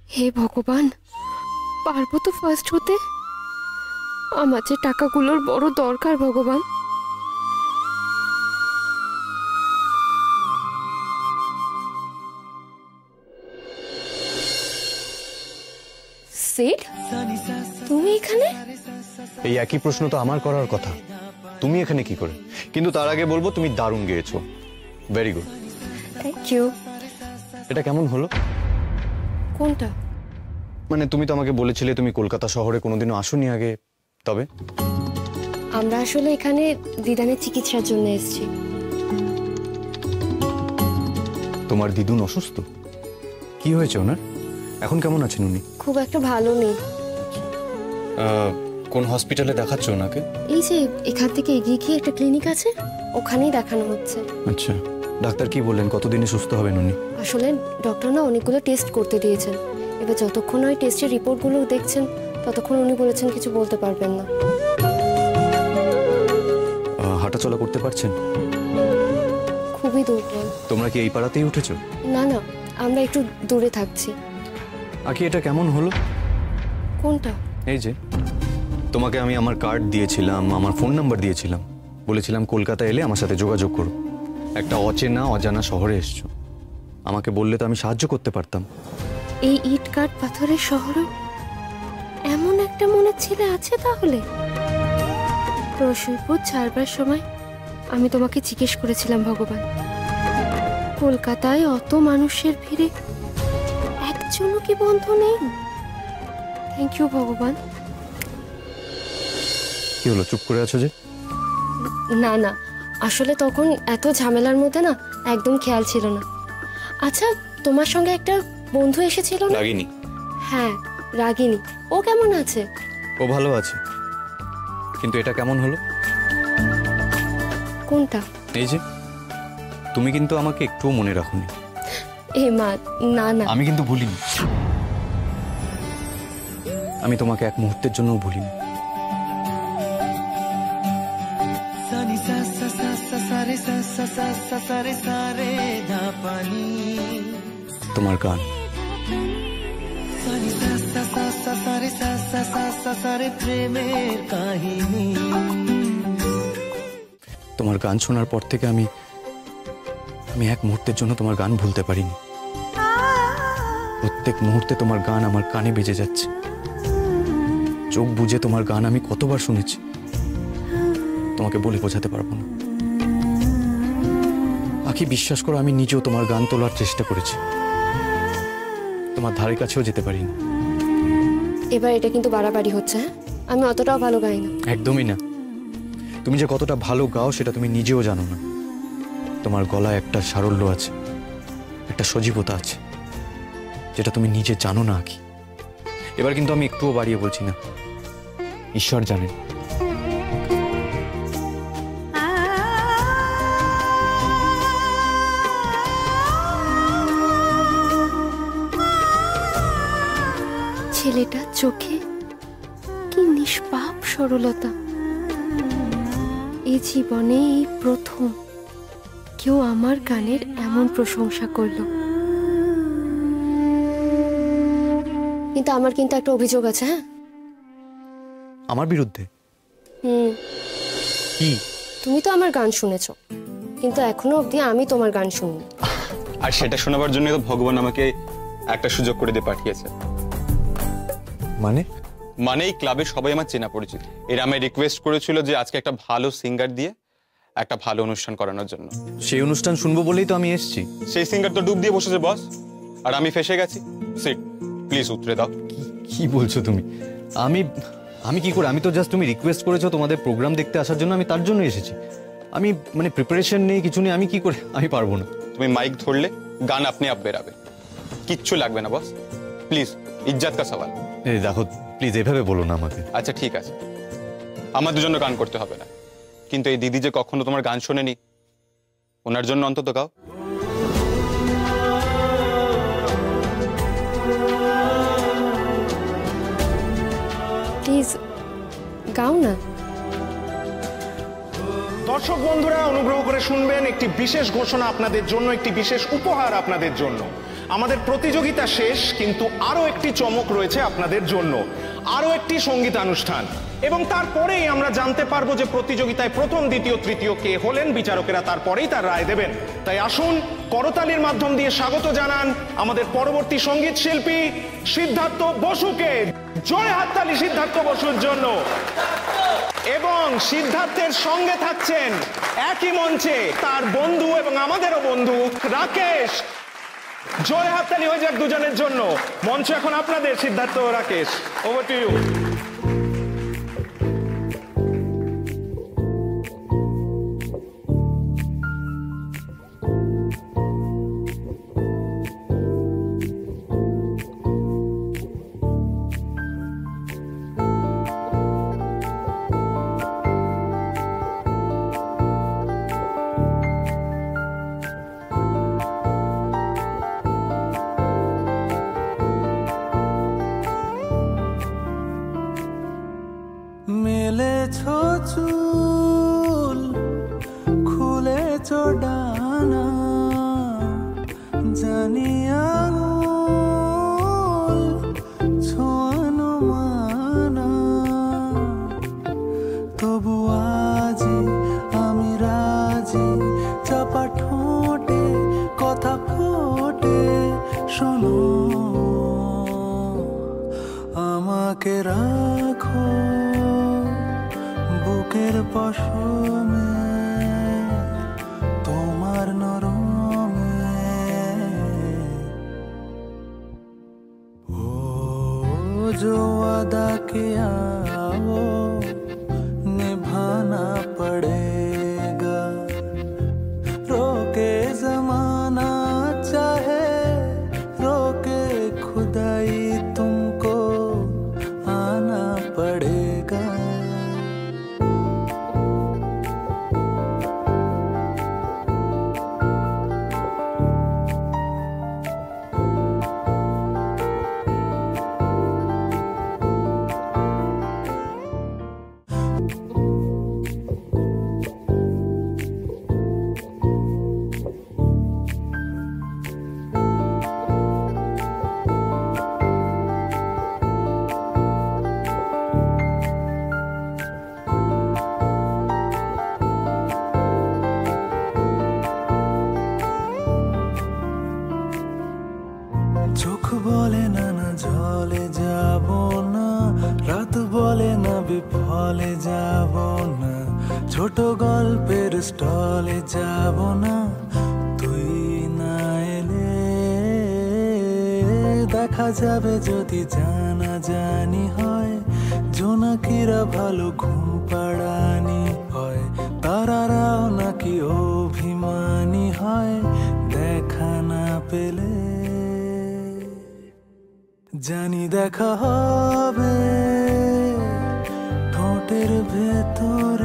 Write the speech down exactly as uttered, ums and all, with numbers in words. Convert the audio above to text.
হে ভগবান, পারবো তো ফার্স্ট হতে? আমার যে টাকাগুলোর বড় দরকার ভগবান। সেট, তুমি এখানে? এই একই প্রশ্ন তো আমার করার কথা, তুমি এখানে কি করে? কিন্তু তার আগে বলবো তুমি দারুণ গেয়েছো, ভেরি গুড। Thank you. এটা কেমন হলো? কোনটা? মানে তুমি তো আমাকে বলেছিলে তুমি কলকাতা শহরে কোনোদিনও আসোনি আগে, তবে আমরা আসলে এখানে দিদানের চিকিৎসার জন্য এসেছি। তোমার দিদুন অসুস্থ? কি হয়েছে ওনার? এখন কেমন আছেন উনি? খুব একটা ভালো নেই। কোন হসপিটালে দেখাচ্ছ ওনাকে? এই যে এখান থেকে এগিয়ে গিয়ে একটা ক্লিনিক আছে, ওখানেই দেখানো হচ্ছে। আচ্ছা, ডাক্তার কি বললেন কতদিনে সুস্থ হবেন উনি? আসলে ডক্টর না অনেকগুলো টেস্ট করতে দিয়েছেন, এবার যতক্ষণ ওই টেস্টের রিপোর্টগুলো দেখছেন ততক্ষণ উনি বলেছেন কিছু বলতে পারবেন না। হাঁটাচলা করতে পারছেন? খুবই দুর্বল। তোমরা কি এই পাড়াতেই উঠেছো? না না, আমরা একটু দূরে থাকছি। আকি এটা কেমন হলো? কোনটা? এই যে তোমাকে আমি আমার কার্ড দিয়েছিলাম, আমার ফোন নাম্বার দিয়েছিলাম, বলেছিলাম কলকাতা এলে আমার সাথে যোগাযোগ করো। একটা অচেনা অজানা শহরে এসছো, আমাকে বললে তো আমি সাহায্য করতে পারতাম। এই ইট কাঠ পাথরের শহরেও এমন একটা মনের ছেলে আছে তাহলে? রসুলপুর ছাড়বার সময় আমি তোমাকে জিজ্ঞেস করেছিলাম ভগবান, কলকাতায় অত মানুষের ভিড়ে একজনও কি বন্ধু নেই? থ্যাংক ইউ ভগবান। কি হলো, চুপ করে আছো যে? না না, আসলে তখন এত ঝামেলার মধ্যে না একদম খেয়াল ছিল না। আচ্ছা, তোমার সঙ্গে একটা বন্ধু এসেছিল না? রাগিনী? হ্যাঁ, রাগিনী। ও কেমন আছে? ও ভালো আছে, কিন্তু এটা কেমন হলো? কোনটা? এই যে তুমি কিন্তু আমাকে একটুও মনে রাখোনি। এ মা, না না, আমি কিন্তু ভুলিনি, আমি তোমাকে এক মুহূর্তের জন্য ভুলিনি। তোমার গান, তোমার গান শোনার পর থেকে আমি আমি এক মুহূর্তের জন্য তোমার গান ভুলতে পারিনি। প্রত্যেক মুহূর্তে তোমার গান আমার কানে বেজে যাচ্ছে। চোখ বুজে তোমার গান আমি কতবার শুনেছি, তোমাকে বলে বোঝাতে পারবো না। আখি, বিশ্বাস করো, আমি নিজেও তোমার গান তোলার চেষ্টা করেছি, তোমার ধারে কাছেও যেতে পারিনি। এবার এটা কিন্তু বাড়াবাড়ি হচ্ছে। হ্যাঁ, আমি অতটাও ভালো গাই না। একদমই না। তুমি যে কতটা ভালো গাও সেটা তুমি নিজেও জানো না। তোমার গলায় একটা সারল্য আছে, একটা সজীবতা আছে, যেটা তুমি নিজে জানো না আখি। এবার কিন্তু আমি একটুও বাড়িয়ে বলছি না, ঈশ্বর জানেন। ছেলেটা চোখে কি নিষ্পাপ সরলতা। এই জীবনে এই প্রথম কেউ আমার গানের এমন প্রশংসা করলো। কিন্তু আমার কিন্তু একটা অভিযোগ আছে। হ্যাঁ, আমার বিরুদ্ধে? হুম। কি? তুমি তো আমার গান শুনেছো, কিন্তু এখনো অবধি আমি তোমার গান শুনি। আর সেটা শোনাবার জন্য তো ভগবান আমাকে একটা সুযোগ করে দিয়ে পাঠিয়েছে। মানে? মানে এই ক্লাবে সবাই আমার চেনা পরিচিত। এরা আমায় রিকোয়েস্ট করেছিল যে আজকে একটা ভালো সিঙ্গার দিয়ে একটা ভালো অনুষ্ঠান করানোর জন্য। সেই অনুষ্ঠান শুনবো বলেই তো আমি এসেছি। সেই সিঙ্গার তো ডুব দিয়ে বসেছে বস, আর আমি ফেসে গেছি। সিট, প্লিজ উতরে দাও। কি বলছো তুমি? আমি আমি কি করে? আমি তো জাস্ট, তুমি রিকোয়েস্ট করেছো তোমাদের প্রোগ্রাম দেখতে আসার জন্য, আমি তার জন্য এসেছি। আমি মানে প্রিপারেশন নেই, কিছু নেই, আমি কি করে? আমি পারবো না। তুমি মাইক ধরলে গান আপনি আপ বেরাবে, কিচ্ছু লাগবে না বস। প্লিজ, ইজ্জত কা সওয়াল। এই দেখো, প্লিজ এভাবে বলো না আমাকে। আচ্ছা ঠিক আছে, আমাদের জন্য গান করতে হবে না, কিন্তু এই দিদি যে কখনো তোমার গান শোনেনি, ওনার জন্য অন্তত গাও। প্লিজ গাও না। দশ দর্শক বন্ধুরা অনুগ্রহ করে শুনবেন, একটি বিশেষ ঘোষণা আপনাদের জন্য, একটি বিশেষ উপহার আপনাদের জন্য। আমাদের প্রতিযোগিতা শেষ, কিন্তু আরো একটি চমক রয়েছে আপনাদের জন্য, আরো একটি সঙ্গীতানুষ্ঠান, এবং তারপরেই আমরা জানতে পারবো যে প্রতিযোগিতায় প্রথম, দ্বিতীয়, তৃতীয় কে হলেন। বিচারকেরা তারপরেই তার রায় দেবেন। তাই আসুন করতালির মাধ্যম দিয়ে স্বাগত জানান আমাদের পরবর্তী সঙ্গীত শিল্পী সিদ্ধার্থ বসুকে। জয় হাততালি সিদ্ধার্থ বসুর জন্য। এবং সিদ্ধার্থের সঙ্গে থাকছেন একই মঞ্চে তার বন্ধু এবং আমাদেরও বন্ধু রাকেশ। জয় হাততালি হয়ে যাক দুজনের জন্য। মঞ্চ এখন আপনাদের, সিদ্ধার্থ ও রাকেশ, ওভার টু ইউ। মেলেছো চুল, খুলেছো ডানা, জানি আঙুল ছোঁয়ানো মানা, তবু আজি আমি রাজি, চাপা ঠোঁটে কথা ফোটে, শোনো আমাকে রাখো বুকের পশমে, তোমার নরমে। ও जो वादा किया वो निभाना पड़ेगा, रोके जमाना चाहे रोके खुदाई, तुमको आना पड़ेगा। চোখ বলে না না জলে যাব না, রাত বলে না বিফলে যাব না, ছোট গল্পের স্টলে যাব না, তুই না এলে দেখা যাবে যদি জানা জানি হয়, জোনাকিরা ভালো ঘুম পাড়ানি হয়, তারারাও নাকি অভিমানী হয় দেখা না পেলে। জানি দেখা হবে ঠোঁটের ভেতর